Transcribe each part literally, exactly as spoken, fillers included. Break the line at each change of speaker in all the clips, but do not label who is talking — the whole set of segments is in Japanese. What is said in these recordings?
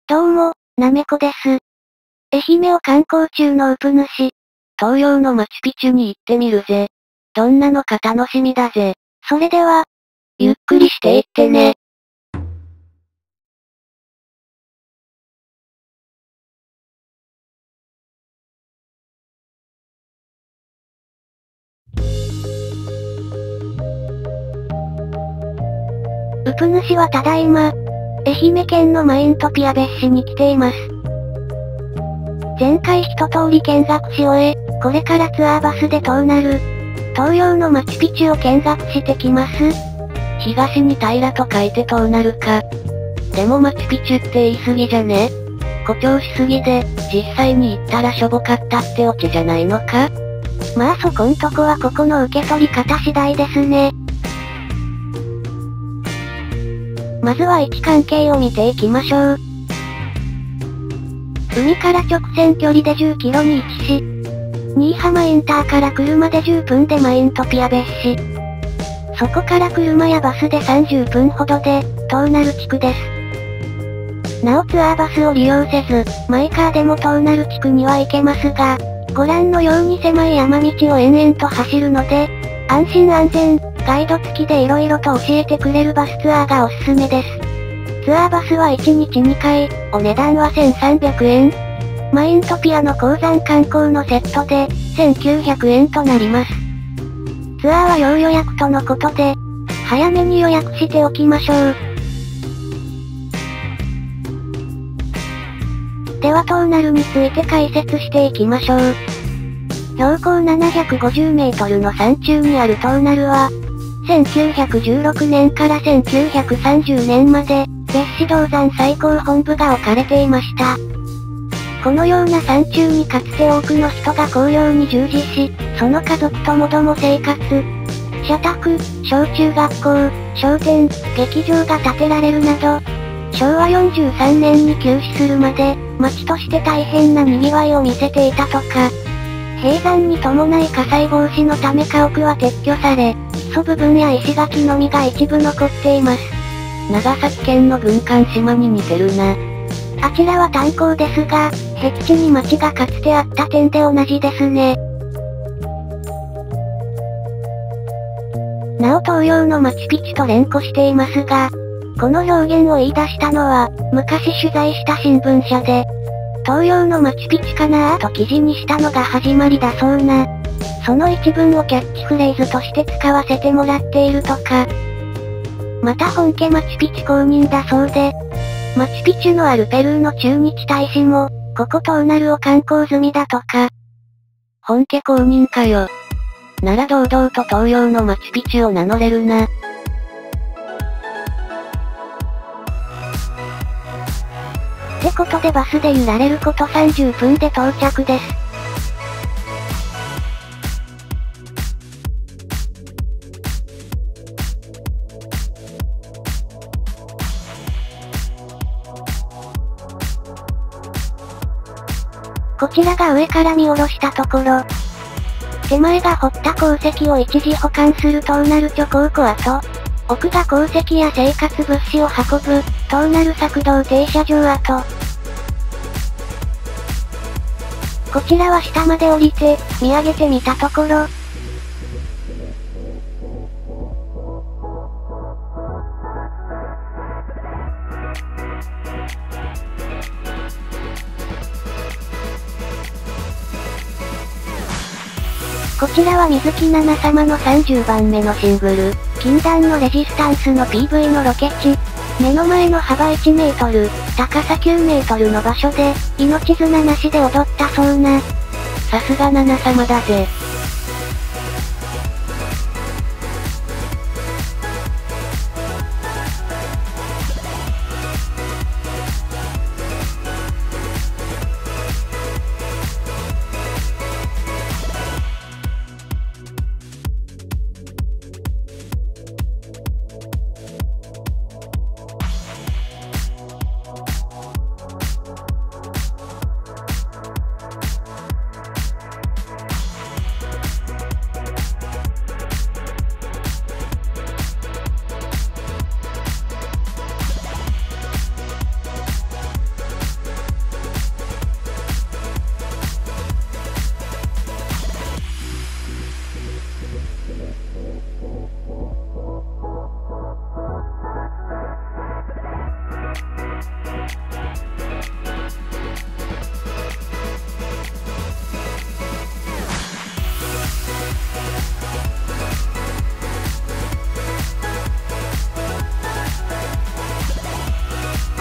どうも、なめこです。愛媛を観光中のウプ主。
東洋のマチュピチュに行ってみるぜ。どんなのか楽しみだぜ。
それでは、
ゆっくりしていってね。
ウプ主はただいま、愛媛県のマイントピア別市に来ています。前回一通り見学し終え、これからツアーバスで遠なる、東洋のマチュピチュを見学してきます。
東に平と書いて遠なるか。でもマチュピチュって言い過ぎじゃね？誇張しすぎで、実際に行ったらしょぼかったってオチじゃないのか？
まあそこんとこはここの受け取り方次第ですね。まずは位置関係を見ていきましょう。海から直線距離でじゅっキロに位置し、新居浜インターから車でじゅっぷんでマイントピア別市。そこから車やバスでさんじゅっぷんほどで、遠なる地区です。なおツアーバスを利用せず、マイカーでも遠なる地区には行けますが、ご覧のように狭い山道を延々と走るので、安心安全、ガイド付きで色々と教えてくれるバスツアーがおすすめです。ツアーバスはいちにちにかい、お値段はせんさんびゃくえん。マイントピアの鉱山観光のセットで、せんきゅうひゃくえんとなります。ツアーは要予約とのことで、早めに予約しておきましょう。では遠なるについて解説していきましょう。標高ななひゃくごじゅうメートルの山中にある遠なるは、せんきゅうひゃくじゅうろくねんからせんきゅうひゃくさんじゅうねんまで、別市銅山最高本部が置かれていました。このような山中にかつて多くの人が紅葉に従事し、その家族ともども生活。社宅、小中学校、商店、劇場が建てられるなど、しょうわよんじゅうさんねんに休止するまで、町として大変な賑わいを見せていたとか。閉山に伴い火災防止のため家屋は撤去され、基礎部分や石垣のみが一部残っています。
長崎県の軍艦島に似てるな。
あちらは炭鉱ですが、僻地に町がかつてあった点で同じですね。なお東洋のマチュピチュと連呼していますが、この表現を言い出したのは、昔取材した新聞社で、東洋のマチュピチュかなーと記事にしたのが始まりだそうな。その一文をキャッチフレーズとして使わせてもらっているとか。また本家マチュピチュ公認だそうで、マチュピチュのあるペルーの駐日大使も、ここ遠なるを観光済みだとか。
本家公認かよ。なら堂々と東洋のマチュピチュを名乗れるな。
ってことでバスで揺られることさんじゅっぷんで到着です。こちらが上から見下ろしたところ。手前が掘った鉱石を一時保管する遠なる貯鉱庫跡。奥が鉱石や生活物資を運ぶ、遠なる索道停車場跡。こちらは下まで降りて、見上げてみたところ。こちらは水木奈々様のさんじゅうばんめのシングル、禁断のレジスタンスの ピーブイ のロケ地。目の前の幅いちメートル、高さきゅうメートルの場所で、命綱なしで踊ったそうな。
さすが奈々様だぜ。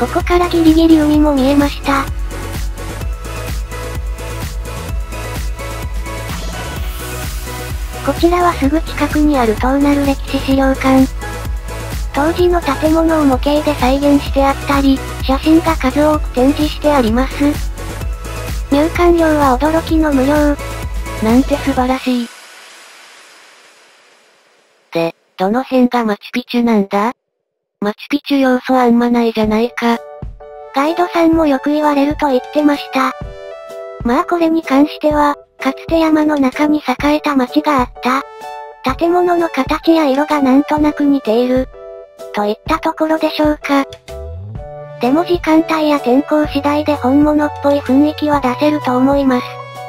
ここからギリギリ海も見えました。こちらはすぐ近くにある東鳴歴史資料館。当時の建物を模型で再現してあったり、写真が数多く展示してあります。入館料は驚きの無料。
なんて素晴らしい。で、どの辺がマチュピチュなんだ？マチュピチュ要素あんまないじゃないか。
ガイドさんもよく言われると言ってました。まあこれに関しては、かつて山の中に栄えた町があった。建物の形や色がなんとなく似ている。といったところでしょうか。でも時間帯や天候次第で本物っぽい雰囲気は出せると思います。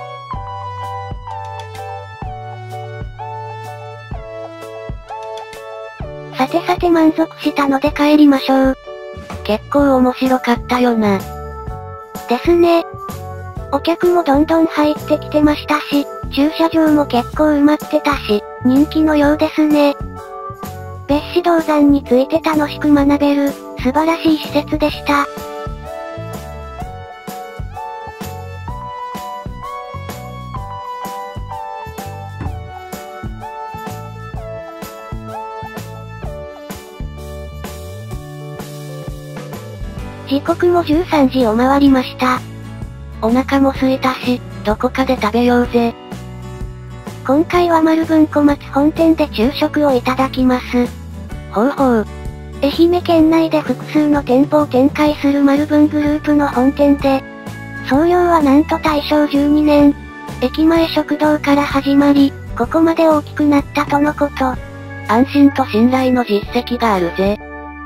さてさて満足したので帰りましょう。
結構面白かったよな。
ですね。お客もどんどん入ってきてましたし、駐車場も結構埋まってたし、人気のようですね。別子銅山について楽しく学べる、素晴らしい施設でした。時刻もじゅうさんじを回りました。
お腹も空いたし、どこかで食べようぜ。
今回は丸文小松本店で昼食をいただきます。
ほうほう。
愛媛県内で複数の店舗を展開する丸文グループの本店で、創業はなんと大正じゅうにねん、駅前食堂から始まり、ここまで大きくなったとのこと。
安心と信頼の実績があるぜ。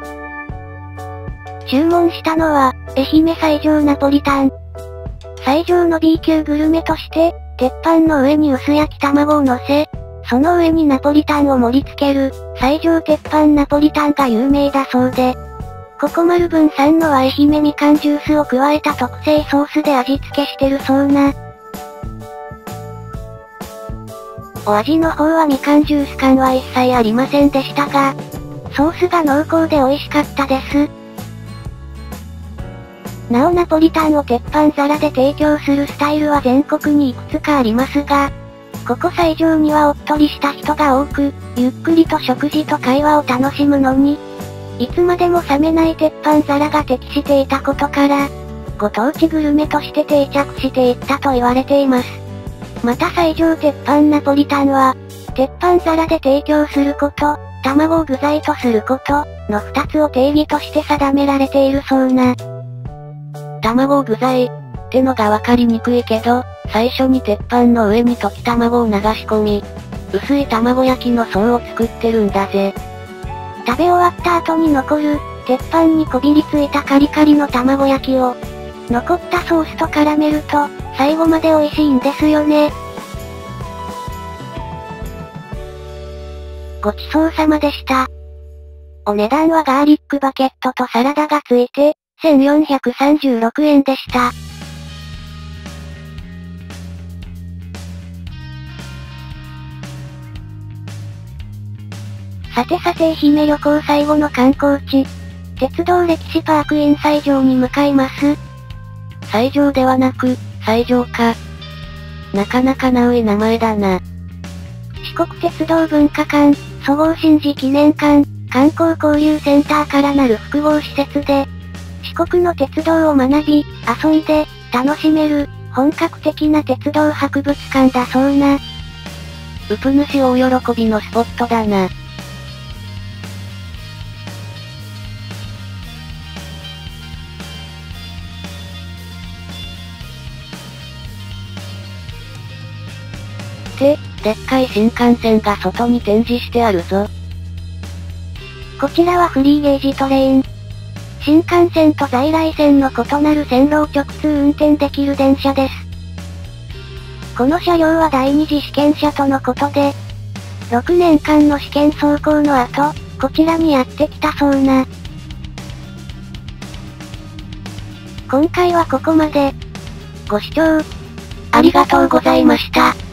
注文したのは、愛媛最上ナポリタン。最上の B 級グルメとして、鉄板の上に薄焼き卵を乗せ、その上にナポリタンを盛り付ける、最上鉄板ナポリタンが有名だそうで、ここ丸文さんのは愛媛みかんジュースを加えた特製ソースで味付けしてるそうな。お味の方はみかんジュース感は一切ありませんでしたが、ソースが濃厚で美味しかったです。なおナポリタンを鉄板皿で提供するスタイルは全国にいくつかありますが、ここ最上にはおっとりした人が多く、ゆっくりと食事と会話を楽しむのに、いつまでも冷めない鉄板皿が適していたことから、ご当地グルメとして定着していったと言われています。また最上鉄板ナポリタンは、鉄板皿で提供すること、卵を具材とすること、の二つを定義として定められているそうな。
卵具材ってのがわかりにくいけど、最初に鉄板の上に溶き卵を流し込み、薄い卵焼きの層を作ってるんだぜ。
食べ終わった後に残る、鉄板にこびりついたカリカリの卵焼きを、残ったソースと絡めると、最後まで美味しいんですよね。ごちそうさまでした。お値段はガーリックバケットとサラダがついて、せんよんひゃくさんじゅうろくえんでした。さてさて愛媛旅行最後の観光地、鉄道歴史パークイン西条に向かいます。
西条ではなく、西条か。なかなかナウい名前だな。
四国鉄道文化館、そごう新寺記念館、観光交流センターからなる複合施設で、四国の鉄道を学び、遊んで、楽しめる、本格的な鉄道博物館だそうな。
うぷ主大喜びのスポットだな。で、でっかい新幹線が外に展示してあるぞ。
こちらはフリーゲージトレイン。新幹線と在来線の異なる線路を直通運転できる電車です。この車両は第二次試験車とのことで、ろくねんかんの試験走行の後、こちらにやってきたそうな。今回はここまで。ご視聴、ありがとうございました。